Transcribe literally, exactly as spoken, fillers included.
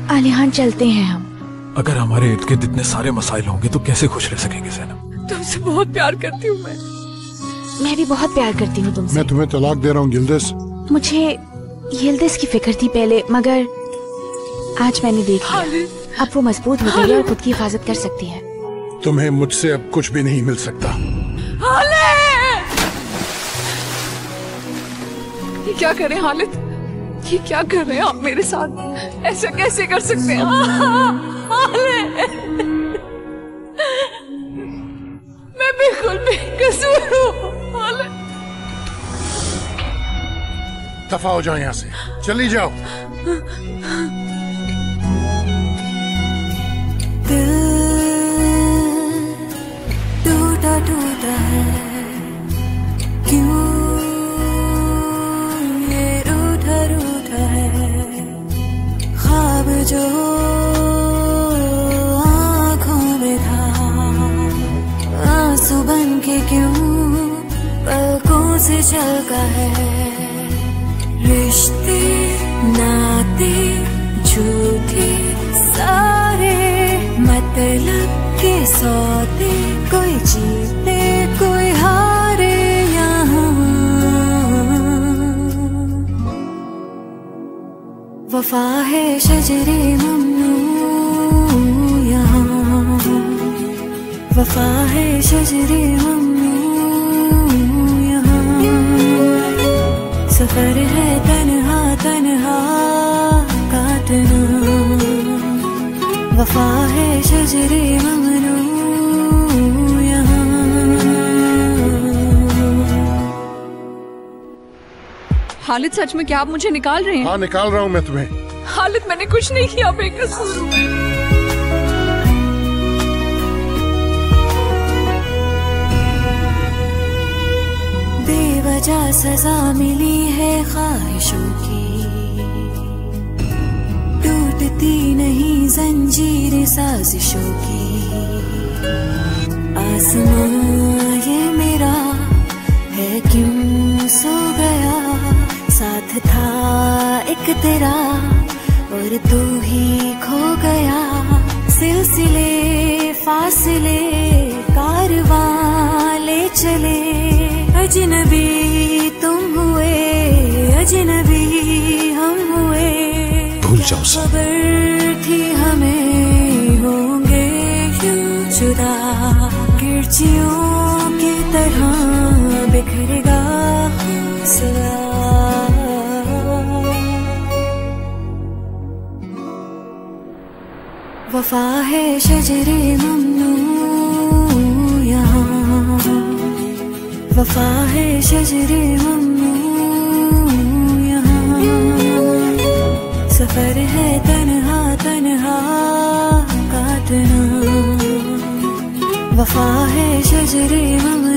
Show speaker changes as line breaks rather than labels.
आलिहान चलते हैं हम।
अगर हमारे इर्द गिर्द इतने सारे मसाइल होंगे तो कैसे खुश रह सकेंगे ज़ैनब?
तुमसे बहुत प्यार करती हूँ मैं।
मैं भी बहुत प्यार करती हूँ तुमसे।
मैं तुम्हें तलाक दे रहा हूँ यिल्दिज़।
मुझे यिल्दिज़ की फिक्र थी पहले, मगर आज मैंने देख लिया अब वो मजबूत हो गई है और खुद की हिफाजत कर सकती है।
तुम्हें मुझसे अब कुछ भी नहीं मिल सकता।
ये क्या करें हालिद, ये क्या कर रहे हैं आप मेरे साथ? ऐसा कैसे कर सकते हैं? मैं बिल्कुल बेकसूर हूँ।
दफा हो जाओ यहाँ से, चली जाओ।
दिल टूटा टूटा है, क्यों ये रूठा रूठा है। ख्वाब जो आँखों में था, आंसू बन के क्यों पलकों से चलका है। रिश्ते नाते झूठे सारे, मतलब के सौदे, कोई जीते कोई हारे यहाँ। वफा है शजरे ममनू यहाँ, वफा है शजरे ममनू यहाँ। सफर है तन्हा तन्हा काटना, वफा है शजरे ममनू यहाँ।
हालिद सच में क्या आप मुझे निकाल रहे हैं?
हाँ निकाल रहा हूँ मैं तुम्हें।
हालिद मैंने कुछ नहीं किया, बेकसूर हूँ मैं।
बेवजह सजा मिली है ख्वाहिशों की, टूटती नहीं जंजीर साजिशों की। आसमां ये मेरा है क्यों सो गया, साथ था एक तेरा और तू ही खो गया। सिलसिले फासले कारवां ले चले, अजनबी तुम हुए अजनबी हम हुए।
भूल जाओ सब।
खबर थी हमें होंगे यूं जुदा, गिरचियों की तरह बिखरेगा हौसला। वफा है शजरे ममनू यहाँ, वफा है शजरे ममनू यहाँ। सफर है तन्हा तन्हा काटना, वफा है शजरे ममनू।